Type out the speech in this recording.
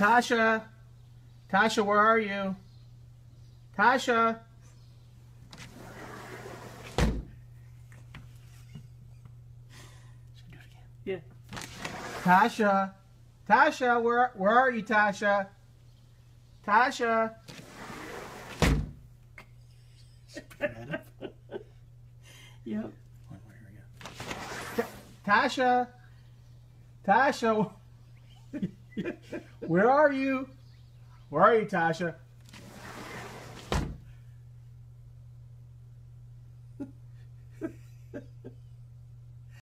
Tasha. Tasha, where are you? Tasha. Yeah. Tasha. Tasha, where are you, Tasha? Tasha. Yep. Tasha. Tasha. Where are you? Where are you, Tasha?